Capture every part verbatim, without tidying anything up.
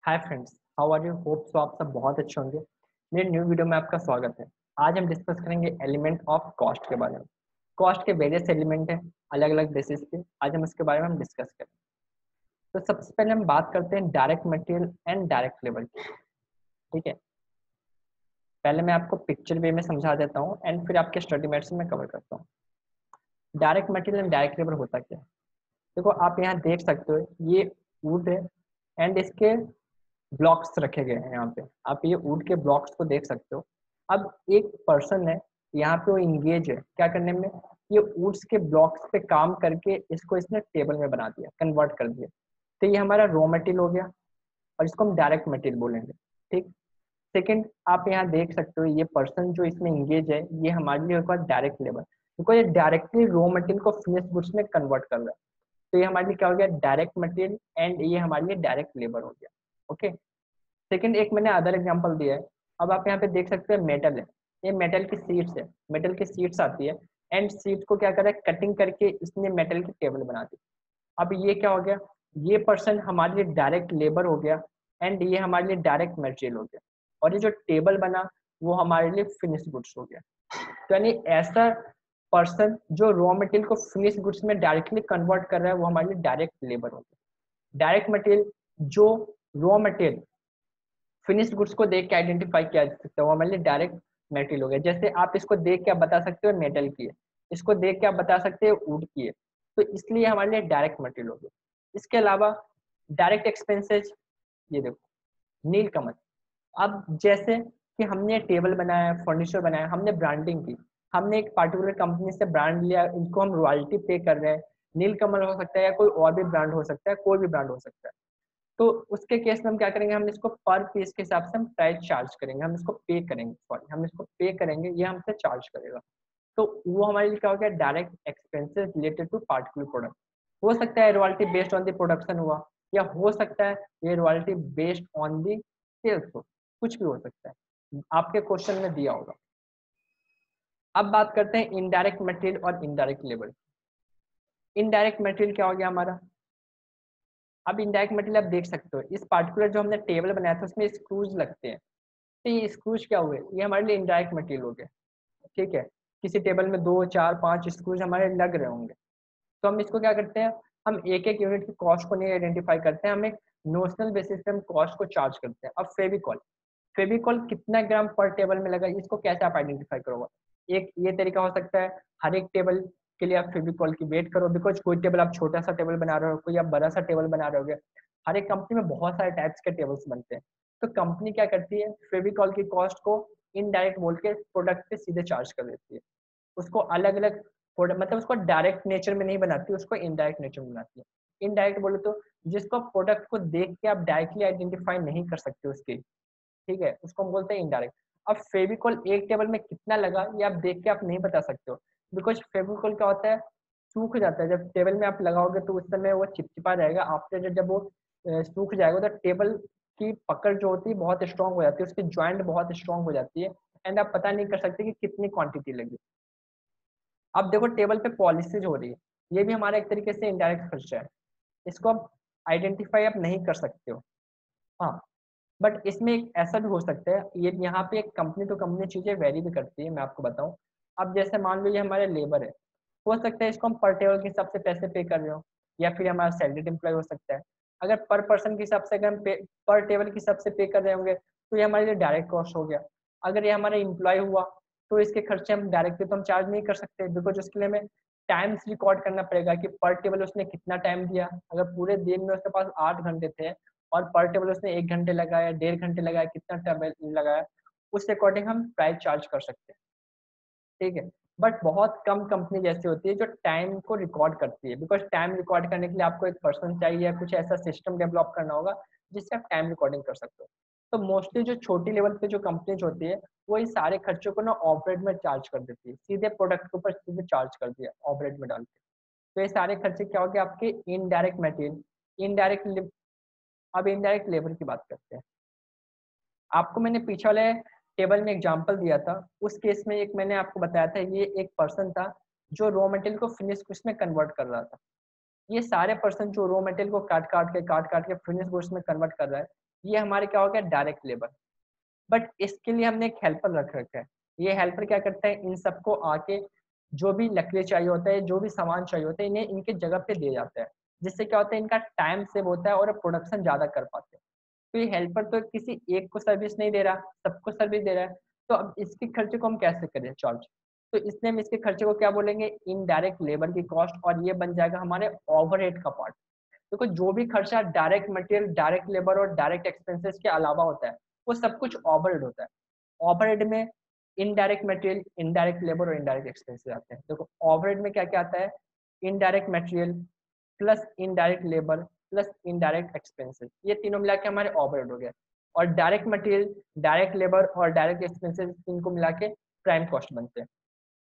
Hi friends, how are you? Hope so आप सब बहुत अच्छे होंगे। मेरे न्यू वीडियो में आपका स्वागत है। आज हम डिस्कस करेंगे एलिमेंट ऑफ कॉस्ट के बारे में। कॉस्ट के वेरियस एलिमेंट हैं अलग अलग बेसिस पे। आज हम इसके बारे में हम डिस्कस करेंगे। तो सबसे पहले हम बात करते हैं direct material and direct labour की। ठीक है, पहले मैं आपको पिक्चर वे में समझा देता हूँ एंड फिर आपके स्टडी मेट्स में कवर करता हूँ। Direct material and direct labour होता क्या है? देखो, आप यहाँ देख सकते हो, ये वुड है एंड इसके ब्लॉक्स रखे गए हैं। यहाँ पे आप ये वुड के ब्लॉक्स को देख सकते हो। अब एक पर्सन है यहाँ पे, वो इंगेज है क्या करने में, ये वुड्स के ब्लॉक्स पे काम करके इसको इसने टेबल में बना दिया, कन्वर्ट कर दिया। तो ये हमारा रॉ मटेरियल हो गया और इसको हम डायरेक्ट मटेरियल बोलेंगे। ठीक। सेकंड, आप यहाँ देख सकते हो, ये पर्सन जो इसमें इंगेज है, ये हमारे लिए होगा डायरेक्ट लेबर, क्योंकि ये डायरेक्टली रॉ मटेरियल को फिनिश गुड्स में कन्वर्ट कर रहा है। तो ये हमारे लिए क्या हो गया, डायरेक्ट मटेरियल, एंड ये हमारे लिए डायरेक्ट लेबर हो गया। ओके। सेकंड, एक मैंने अदर एग्जांपल दिया है। अब आप यहाँ पे देख सकते हैं, मेटल है, ये मेटल की शीट्स है, मेटल की शीट्स आती है एंड शीट को क्या करा है, कटिंग करके इसने मेटल की टेबल बना दी। अब ये क्या हो गया, ये पर्सन हमारे लिए डायरेक्ट लेबर हो गया एंड ये हमारे लिए डायरेक्ट मटेरियल हो गया, और ये जो टेबल बना वो हमारे लिए फिनिश गुड्स हो गया। तो यानी ऐसा पर्सन जो रॉ मटेरियल को फिनिश गुड्स में डायरेक्टली कन्वर्ट कर रहा है, वो हमारे लिए डायरेक्ट लेबर हो गया। डायरेक्ट मटेरियल जो रॉ मटेरियल फिनिश्ड गुड्स को देख के आइडेंटिफाई किया जा सकता है, वो हमारे लिए डायरेक्ट मेटेरियल हो गया। जैसे आप इसको देख के आप बता सकते हो मेटल की है, इसको देख के आप बता सकते हो वुड की है, तो इसलिए हमारे लिए डायरेक्ट मटेरियल हो गया। इसके अलावा डायरेक्ट एक्सपेंसेस, ये देखो नील कमल। अब जैसे कि हमने टेबल बनाया, फर्नीचर बनाया, हमने ब्रांडिंग की, हमने एक पार्टिकुलर कंपनी से ब्रांड लिया, इनको हम रॉयल्टी पे कर रहे हैं। नील कमल हो सकता है या कोई और भी ब्रांड हो सकता है, कोई भी ब्रांड हो सकता है। तो उसके केस में हम क्या करेंगे, हम इसको पर पीस के हिसाब से हम प्राइस चार्ज करेंगे, हम इसको पे करेंगे, सॉरी हम इसको पे करेंगे, ये हमसे चार्ज करेगा। तो वो हमारे लिए क्या हो गया, direct expenses related to particular product. हो सकता है royalty based on the production हुआ, या हो सकता है ये royalty based on the sales हो, कुछ भी हो सकता है, आपके क्वेश्चन में दिया होगा। अब बात करते हैं इनडायरेक्ट मटेरियल और इनडायरेक्ट लेबर। इनडायरेक्ट मटेरियल क्या हो गया हमारा, अब इनडायरेक्ट मटेरियल आप देख सकते हो, इस पार्टिकुलर जो हमने टेबल बनाया था उसमें स्क्रूज लगते हैं। तो ये स्क्रूज क्या हुए, ये हमारे लिए इनडायरेक्ट मटेरियल हो गया। ठीक है, किसी टेबल में दो चार पांच स्क्रूज हमारे लग रहे होंगे, तो हम इसको क्या करते हैं, हम एक एक यूनिट की कॉस्ट को नहीं आइडेंटिफाई करते हैं, हम एक नोशनल बेसिस पे हम कॉस्ट को चार्ज करते हैं। अब फेविकॉल, फेविकॉल कितना ग्राम पर टेबल में लगा, इसको कैसे आप आइडेंटिफाई करोगे? एक ये तरीका हो सकता है, हर एक टेबल के लिए आप फेविकॉल की वेट करो, बिकॉज कोई टेबल आप छोटा सा टेबल बना रहे हो, कोई आप बड़ा सा टेबल बना रहे होगे। हर एक कंपनी में बहुत सारे टाइप्स के टेबल्स बनते हैं, तो कंपनी क्या करती है, फेविकॉल की कॉस्ट को इनडायरेक्ट बोल के प्रोडक्ट पे सीधे चार्ज कर देती है। उसको अलग अलग प्रोडक्ट, मतलब उसको डायरेक्ट नेचर में नहीं बनाती, उसको इनडायरेक्ट नेचर में बनाती है। इनडायरेक्ट बोले तो जिसको प्रोडक्ट को देख के आप डायरेक्टली आइडेंटिफाई नहीं कर सकते उसकी, ठीक है, उसको हम बोलते हैं इनडायरेक्ट। अब फेविकॉल एक टेबल में कितना लगा ये आप देख के आप नहीं बता सकते हो, बिकॉज फेविकॉल क्या होता है, सूख जाता है। जब टेबल में आप लगाओगे तो उस समय वो चिपचिपा रहेगा, आफ्टर जब वो अ, सूख जाएगा तो टेबल की पकड़ जो होती है बहुत स्ट्रांग हो जाती है, उसकी ज्वाइंट बहुत स्ट्रांग हो जाती है, एंड आप पता नहीं कर सकते कि कितनी क्वांटिटी लगी। अब देखो टेबल पे पॉलिसीज हो रही है, ये भी हमारा एक तरीके से इनडायरेक्ट खर्चा है, इसको आप आइडेंटिफाई आप नहीं कर सकते हो। हाँ, बट इसमें एक ऐसा भी हो सकता है, ये यहाँ पे एक कंपनी टू कंपनी चीजें वेरी भी करती है, मैं आपको बताऊं। अब जैसे मान लो ये हमारे लेबर है, हो सकता है इसको हम पर टेबल के हिसाब से पैसे पे कर रहे हो, या फिर हमारा सैलरीड एम्प्लॉय हो सकता है। अगर पर पर्सन के हिसाब से अगर हम पे, पर टेबल के हिसाब से पे कर रहे होंगे, तो ये हमारे लिए डायरेक्ट कॉस्ट हो गया। अगर ये हमारा एम्प्लॉय हुआ तो इसके खर्चे हम डायरेक्टली तो हम चार्ज नहीं कर सकते, बिकॉज उसके लिए हमें टाइम्स रिकॉर्ड करना पड़ेगा कि पर टेबल उसने कितना टाइम दिया। अगर पूरे दिन में उसके पास आठ घंटे थे और पर टेबल उसने एक घंटे लगाया, डेढ़ घंटे लगाया, कितना टाइम लगाया, उस अकॉर्डिंग हम प्राइस चार्ज कर सकते हैं। ठीक है, बट बहुत कम कंपनी जैसी होती है जो टाइम को रिकॉर्ड करती है, बिकॉज टाइम रिकॉर्ड करने के लिए आपको एक पर्सन चाहिए या कुछ ऐसा सिस्टम डेवलप करना होगा जिससे आप टाइम रिकॉर्डिंग कर सकते हो। तो मोस्टली जो छोटी लेवल पे जो कंपनीज होती है, वो इस सारे खर्चों को ना ऑपरेट में चार्ज कर देती है, सीधे प्रोडक्ट के ऊपर सीधे चार्ज कर दिया ऑपरेट में डाल के। तो ये सारे खर्चे क्या हो गए आपके इनडायरेक्ट मटेरियल, इनडायरेक्ट। अब इनडायरेक्ट लेबर की बात करते हैं। आपको मैंने पीछे वाले टेबल में एग्जांपल दिया था, उस केस में एक मैंने आपको बताया था, ये एक पर्सन था जो रॉ मटेरियल को फिनिश गुड्स में कन्वर्ट कर रहा था। ये सारे पर्सन जो रॉ मटेरियल को काट काट के काट काट के फिनिश गुड्स में कन्वर्ट कर रहा है, ये हमारे क्या हो गया डायरेक्ट लेबर। बट इसके लिए हमने एक हेल्पर रख रखा है। ये हेल्पर क्या करता है, इन सबको आके जो भी लकड़ी चाहिए होता है, जो भी सामान चाहिए होता है, इन्हें इनके जगह पे दे जाता है, जिससे क्या होता है इनका टाइम सेव होता है और प्रोडक्शन ज्यादा कर पाते हैं। तो ये हेल्पर तो किसी एक को सर्विस नहीं दे रहा, सबको सर्विस दे रहा है। तो अब इसके खर्चे को हम कैसे करें चार्ज? तो इसलिए हम इसके खर्चे को क्या बोलेंगे, इनडायरेक्ट लेबर की कॉस्ट, और ये बन जाएगा हमारे ओवरहेड का पार्ट। देखो जो भी खर्चा डायरेक्ट मटेरियल, डायरेक्ट लेबर और डायरेक्ट एक्सपेंसेस के अलावा होता है, वो सब कुछ ओवरहेड होता है। ओवरहेड में इनडायरेक्ट मटेरियल, इनडायरेक्ट लेबर और इनडायरेक्ट एक्सपेंसेस आते हैं। देखो ओवरहेड में क्या क्या आता है, indirect material plus indirect labour plus indirect expenses, ये तीनों मिला के हमारे ओवरहेड हो गए। और डायरेक्ट मटेरियल, डायरेक्ट लेबर और डायरेक्ट एक्सपेंसेस, इनको मिला के प्राइम कॉस्ट बनते हैं।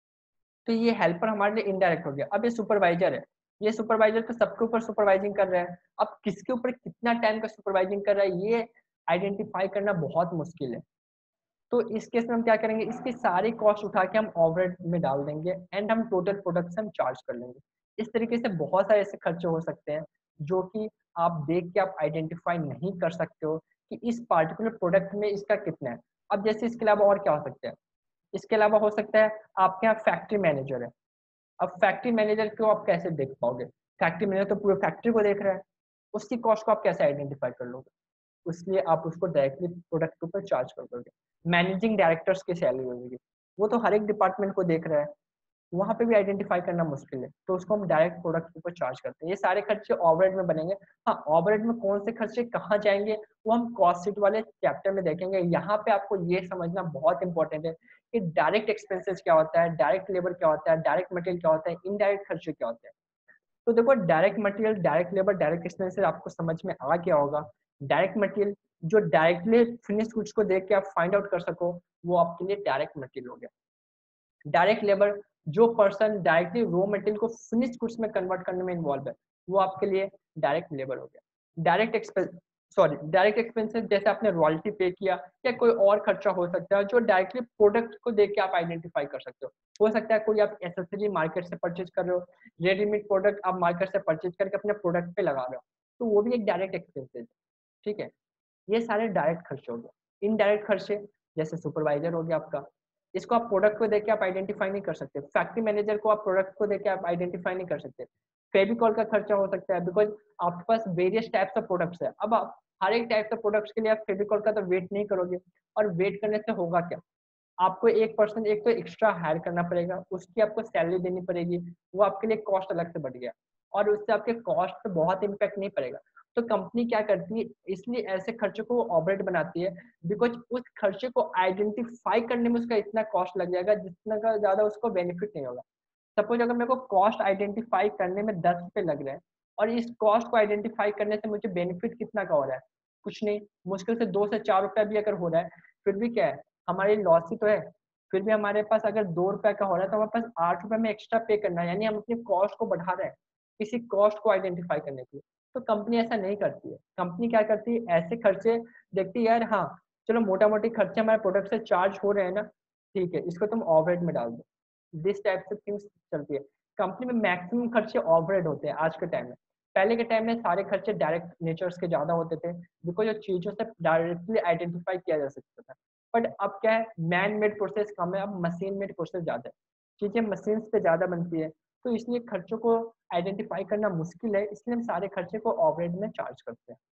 तो ये हेल्पर हमारे लिए इनडायरेक्ट हो गया। अब ये सुपरवाइजर है, ये सुपरवाइजर तो सबके ऊपर सुपरवाइजिंग कर रहा है। अब किसके ऊपर कितना टाइम का सुपरवाइजिंग कर रहा है, ये आइडेंटिफाई करना बहुत मुश्किल है। तो इस केस में हम क्या करेंगे, इसकी सारी कॉस्ट उठा के हम ओवरहेड में डाल देंगे एंड हम टोटल प्रोडक्शन चार्ज कर लेंगे। इस तरीके से बहुत सारे ऐसे खर्चे हो सकते हैं जो कि आप देख के आप आइडेंटिफाई नहीं कर सकते हो कि इस पार्टिकुलर प्रोडक्ट में इसका कितना है। अब जैसे इसके अलावा और क्या हो सकता है, इसके अलावा हो सकता है आपके यहाँ फैक्ट्री मैनेजर है। अब फैक्ट्री मैनेजर को आप कैसे देख पाओगे, फैक्ट्री मैनेजर तो पूरे फैक्ट्री को देख रहा है, उसकी कॉस्ट को आप कैसे आइडेंटिफाई कर लोगे? इसलिए आप उसको डायरेक्टली प्रोडक्ट के ऊपर चार्ज कर दोगे। मैनेजिंग डायरेक्टर्स की सैलरी होगी, वो तो हर एक डिपार्टमेंट को देख रहा है, वहाँ पे भी आइडेंटिफाई करना मुश्किल है, तो उसको हम डायरेक्ट प्रोडक्ट के ऊपर चार्ज करते हैं। ये सारे खर्चे ओवरहेड में बनेंगे। हाँ, ओवरहेड में कौन से खर्चे कहाँ जाएंगे वो हम कॉस्ट शीट वाले चैप्टर में देखेंगे। यहाँ पे आपको ये समझना बहुत इंपॉर्टेंट है कि डायरेक्ट एक्सपेंसेस क्या होता है, डायरेक्ट लेबर क्या होता है, डायरेक्ट मटेरियल क्या होता है, इनडायरेक्ट खर्चे क्या होते हैं। तो देखो direct material, direct labour, direct expenses आपको समझ में आ गया होगा। डायरेक्ट मटेरियल जो डायरेक्टली फिनिश गुड्स को देख के आप फाइंड आउट कर सको, वो आपके लिए डायरेक्ट मटेरियल हो गया। डायरेक्ट लेबर जो पर्सन डायरेक्टली रॉ मटेरियल को फिनिश गुड्स में कन्वर्ट करने में इन्वॉल्व है, वो आपके लिए डायरेक्ट लेबर हो गया। Direct expense sorry direct expenses जैसे आपने रॉयल्टी पे किया या कोई और खर्चा हो सकता है जो डायरेक्टली प्रोडक्ट को देख के आप आइडेंटिफाई कर सकते हो। हो सकता है कोई आप एसेसरी मार्केट से परचेज कर रहे हो, रेडीमेड प्रोडक्ट आप मार्केट से परचेज करके अपने प्रोडक्ट पे लगा रहे हो, तो वो भी एक डायरेक्ट एक्सपेंसेस है। ठीक है, ये सारे डायरेक्ट खर्चे हो गए। इनडायरेक्ट खर्चे जैसे सुपरवाइजर हो गया आपका, इसको आप प्रोडक्ट को देख के आप आइडेंटिफाई नहीं कर सकते। फैक्ट्री मैनेजर को आप प्रोडक्ट को देख के आप आइडेंटिफाई नहीं कर सकते। फेविकॉल का खर्चा हो सकता है बिकॉज आपके पास वेरियस टाइप्स ऑफ प्रोडक्ट्स है। अब आप हर एक टाइप ऑफ प्रोडक्ट्स के लिए आप फेविकॉल का तो वेट नहीं करोगे, और वेट करने से होगा क्या, आपको एक पर्सन एक तो एक्स्ट्रा हायर करना पड़ेगा, उसकी आपको सैलरी देनी पड़ेगी, वो आपके लिए कॉस्ट अलग से बढ़ गया, और उससे आपके कॉस्ट पे बहुत इम्पैक्ट नहीं पड़ेगा। तो कंपनी क्या करती है, इसलिए ऐसे खर्चे को ऑपरेट बनाती है बिकॉज उस खर्चे को आइडेंटिफाई करने में उसका इतना कॉस्ट लग जाएगा जितना का ज्यादा उसको बेनिफिट नहीं होगा। सपोज अगर मेरे को कॉस्ट आइडेंटिफाई करने में दस रुपए लग रहे हैं, और इस कॉस्ट को आइडेंटिफाई करने से मुझे बेनिफिट कितना का हो रहा है, कुछ नहीं, मुश्किल से दो से चार रुपया भी अगर हो रहा है, फिर भी क्या है, हमारी लॉस ही तो है। फिर भी हमारे पास अगर दो रुपया का हो रहा है तो हमारे पास आठ रुपए में एक्स्ट्रा पे करना है, यानी हम अपनी कॉस्ट को बढ़ा रहे हैं किसी कॉस्ट को आइडेंटिफाई करने के लिए। तो कंपनी ऐसा नहीं करती है। कंपनी क्या करती है, ऐसे खर्चे देखती है, यार हाँ चलो मोटा मोटी खर्चे हमारे प्रोडक्ट से चार्ज हो रहे हैं ना, ठीक है इसको तुम ओवरहेड में डाल दो। दिस टाइप से थिंग्स चलती है। कंपनी में मैक्सिमम खर्चे ओवरहेड होते हैं आज के टाइम में। पहले के टाइम में सारे खर्चे डायरेक्ट नेचर्स के ज्यादा होते थे बिकॉज चीजों से डायरेक्टली आइडेंटिफाई किया जा सकता था। बट अब क्या है, मैन मेड प्रोसेस कम है, अब मशीन मेड प्रोसेस ज्यादा है, चीजें मशीन पे ज्यादा बनती है, तो इसलिए खर्चों को आइडेंटिफाई करना मुश्किल है, इसलिए हम सारे खर्चे को ओवरहेड में चार्ज करते हैं।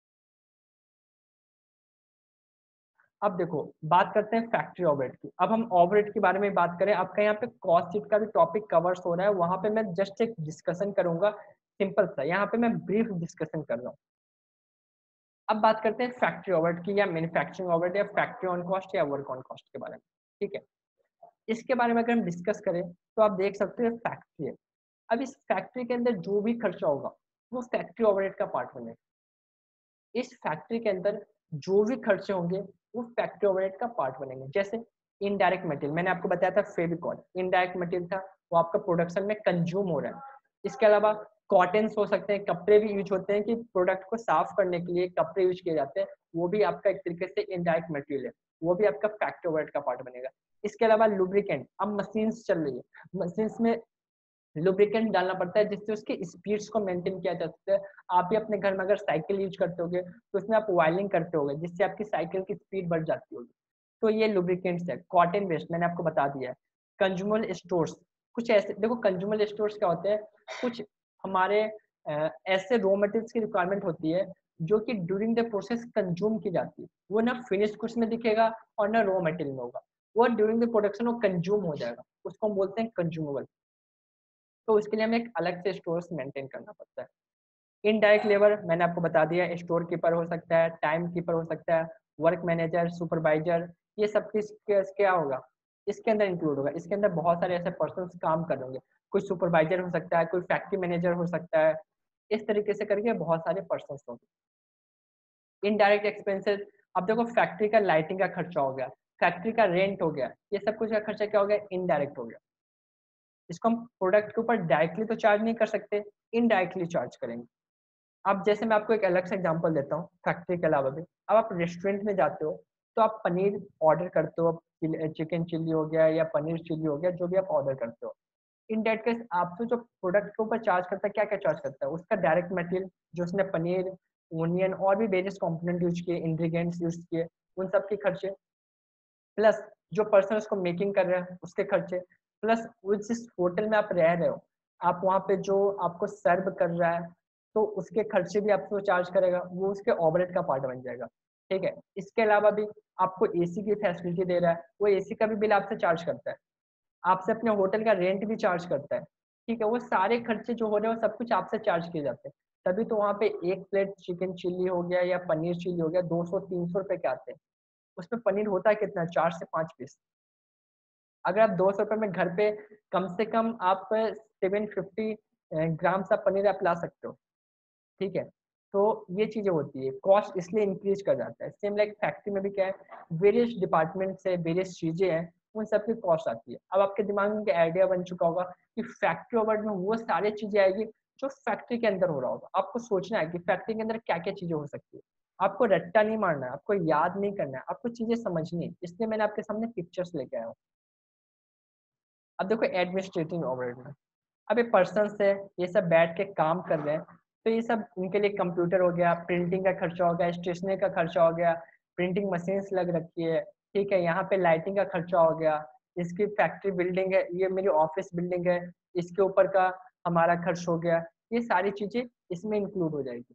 अब देखो बात करते हैं फैक्ट्री ओवरहेड की। अब हम ओवरहेड के बारे में बात करें, आपका यहाँ पे कॉस्ट शीट का भी टॉपिक कवर्स हो रहा है, वहां पे मैं जस्ट एक डिस्कशन करूंगा सिंपल सा, यहाँ पे मैं ब्रीफ डिस्कशन कर रहा हूँ। अब बात करते हैं फैक्ट्री ओवरहेड की, या मैन्युफैक्चरिंग ओवरहेड, या फैक्ट्री ऑन कॉस्ट, या वर्क ऑन कॉस्ट के बारे में। ठीक है, इसके बारे में अगर हम डिस्कस करें तो आप देख सकते हो फैक्ट्री है। अब इस फैक्ट्री के अंदर जो भी खर्चा होगा वो फैक्ट्री ओवरहेड का पार्ट बनेगा। इस फैक्ट्री के अंदर जो भी खर्चे होंगे वो फैक्ट्री ओवरहेड का पार्ट बनेंगे। जैसे इनडायरेक्ट मटेरियल, मैंने आपको बताया था फेविकॉल इनडायरेक्ट मटेरियल था, वो आपका प्रोडक्शन में कंज्यूम हो रहा है। इसके अलावा कॉटन्स हो सकते हैं, कपड़े भी यूज होते हैं कि प्रोडक्ट को साफ करने के लिए कपड़े यूज किए जाते हैं, वो भी आपका एक तरीके से इनडायरेक्ट मटेरियल है, वो भी आपका फैक्ट्री ओवरहेड का पार्ट बनेगा। इसके अलावा लुब्रिकेंट, अब मशीन्स चल रही है, मशीन्स में लुब्रिकेंट डालना पड़ता है जिससे उसकी स्पीड्स को मेंटेन किया जा सकता है। आप भी अपने घर में अगर साइकिल यूज करते होगे तो उसमें आप वायलिंग करते होगे जिससे आपकी साइकिल की स्पीड बढ़ जाती होगी। तो ये लुब्रिकेंट्स है। कॉटन वेस्ट मैंने आपको बता दिया है। कंज्यूमर स्टोर्स, कुछ ऐसे देखो कंज्यूमर स्टोर्स क्या होते हैं, कुछ हमारे अ, ऐसे रॉ मटेरियल्स की रिक्वायरमेंट होती है जो कि ड्यूरिंग द प्रोसेस कंज्यूम की जाती है। वो ना फिनिश गुड्स में दिखेगा और ना रॉ मटेरियल में होगा, वो ड्यूरिंग द प्रोडक्शन वो कंज्यूम हो जाएगा, उसको हम बोलते हैं कंज्यूमेबल। तो उसके लिए हमें एक अलग से स्टोर्स मेंटेन करना पड़ता है। इनडायरेक्ट लेबर मैंने आपको बता दिया, स्टोर कीपर हो सकता है, टाइम कीपर हो सकता है, वर्क मैनेजर, सुपरवाइजर, ये सब किस क्या होगा, इसके अंदर इंक्लूड होगा। इसके अंदर बहुत सारे ऐसे पर्सन काम कर होंगे, कोई सुपरवाइजर हो सकता है, कोई फैक्ट्री मैनेजर हो सकता है, इस तरीके से करके बहुत सारे पर्सन होंगे। इनडायरेक्ट एक्सपेंसेस, अब देखो फैक्ट्री का लाइटिंग का खर्चा हो गया, फैक्ट्री का रेंट हो गया, ये सब कुछ का खर्चा क्या हो गया, इनडायरेक्ट हो गया। इसको हम प्रोडक्ट के ऊपर डायरेक्टली तो चार्ज नहीं कर सकते, इनडायरेक्टली चार्ज करेंगे। अब जैसे मैं आपको एक अलग से एग्जांपल देता हूँ फैक्ट्री के अलावा भी। अब आप रेस्टोरेंट में जाते हो तो आप पनीर ऑर्डर करते हो, चिकन चिल्ली हो गया या पनीर चिल्ली हो गया, जो भी आप ऑर्डर करते हो। इन डेट केस आपसे जो प्रोडक्ट के ऊपर चार्ज करता है, क्या क्या चार्ज करता है, उसका डायरेक्ट मटेरियल जो उसने पनीर, ओनियन और भी वेरियस कंपोनेंट यूज किए, इंग्रेडिएंट्स यूज किए, उन सब के खर्चे, प्लस जो पर्सन उसको मेकिंग कर रहे हैं उसके खर्चे, प्लस जिस होटल में आप रह रहे हो, आप वहाँ पे जो आपको सर्व कर रहा है तो उसके खर्चे भी आपको चार्ज करेगा, वो उसके ओवरहेड का पार्ट बन जाएगा। ठीक है, इसके अलावा भी आपको एसी की फैसिलिटी दे रहा है, वो एसी का भी बिल आपसे चार्ज करता है, आपसे अपने होटल का रेंट भी चार्ज करता है। ठीक है, वो सारे खर्चे जो हो रहे हैं वो सब कुछ आपसे चार्ज किए जाते हैं। तभी तो वहाँ पे एक प्लेट चिकन चिल्ली हो गया या पनीर चिल्ली हो गया दो सौ तीन सौ रुपए के आते हैं। उसमें पनीर होता है कितना, चार से पाँच पीस। अगर आप दो सौ रुपए में घर पे कम से कम आप सेवन फिफ्टी ग्राम सा पनीर आप ला सकते हो। ठीक है, तो ये चीजें होती है, कॉस्ट इसलिए इंक्रीज कर जाता है। सेम लाइक फैक्ट्री में भी क्या है, वेरियस डिपार्टमेंट से वेरियस चीजें हैं, उन सब की कॉस्ट आती है। अब आपके दिमाग में आइडिया बन चुका होगा कि फैक्ट्री ओवरहेड में वो सारी चीजें आएगी जो फैक्ट्री के अंदर हो रहा होगा। आपको सोचना है कि फैक्ट्री के अंदर क्या क्या चीजें हो सकती है। आपको रट्टा नहीं मारना है, आपको याद नहीं करना है, आपको चीजें समझनी है, इसलिए मैंने आपके सामने पिक्चर्स लेके आया हूँ। अब देखो एडमिनिस्ट्रेटिव ओवरहेड में, अब ये पर्सन है, ये सब बैठ के काम कर रहे हैं, तो ये सब इनके लिए कंप्यूटर हो गया, प्रिंटिंग का खर्चा हो गया, स्टेशनरी का खर्चा हो गया, प्रिंटिंग मशीन्स लग रखी है। ठीक है, यहाँ पे लाइटिंग का खर्चा हो गया, इसकी फैक्ट्री बिल्डिंग है, ये मेरी ऑफिस बिल्डिंग है, इसके ऊपर का हमारा खर्च हो गया, ये सारी चीजें इसमें इंक्लूड हो जाएगी।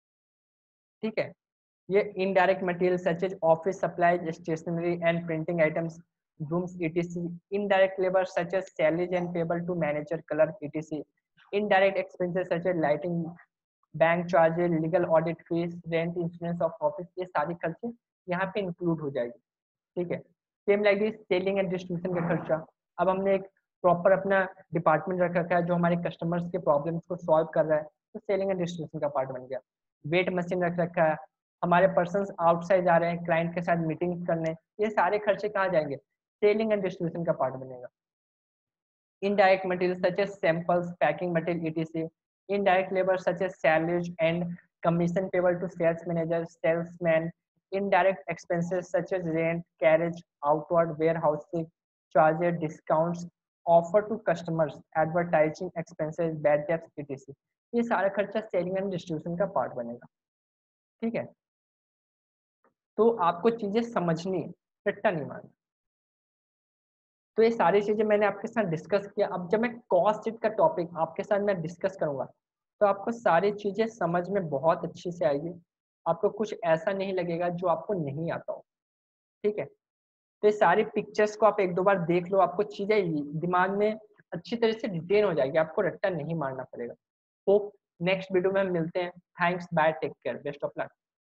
ठीक है, ये indirect material such as office supplies, stationery and printing items, rooms etc, indirect labor such as salaries and payable to manager, clerk etc, indirect expenses such as lighting, bank charges, legal audit fees, rent, insurance of office, ये सारी खर्चे यहाँ पे include हो जाएगी। ठीक है, same like this selling and distribution का खर्चा। अब हमने एक प्रॉपर अपना डिपार्टमेंट रख रखा है जो हमारे कस्टमर्स के प्रॉब्लम्स को सॉल्व कर रहा है, तो सेलिंग एंड डिस्ट्रीब्यूशन का पार्ट बन गया। वेट मशीन रख रखा है, हमारे पर्सन आउटसाइड जा रहे हैं क्लाइंट के साथ मीटिंग करने, ये सारे खर्चे कहाँ जाएंगे, सेलिंग एंड डिस्ट्रीब्यूशन का पार्ट बनेगा। indirect materials such as samples, packing material etc, indirect labor such as salaries and commission payable to sales manager, salesman, indirect expenses such as rent, carriage, outward warehousing charges, discounts offer to customers, advertising expenses, bad debts etc, ये सारा खर्चा selling and distribution का part बनेगा। ठीक है, तो आपको चीजें समझनी है, रट्टा नहीं मारना। तो ये सारी चीजें मैंने आपके साथ डिस्कस किया। अब जब मैं कॉस्ट शीट का टॉपिक आपके साथ मैं डिस्कस करूंगा तो आपको सारी चीजें समझ में बहुत अच्छी से आएगी, आपको कुछ ऐसा नहीं लगेगा जो आपको नहीं आता हो। ठीक है, तो ये सारी पिक्चर्स को आप एक दो बार देख लो, आपको चीजें दिमाग में अच्छी तरह से डिटेन हो जाएगी, आपको रट्टा नहीं मारना पड़ेगा। होप नेक्स्ट वीडियो में हम मिलते हैं। Thanks, bye, take care, best of luck.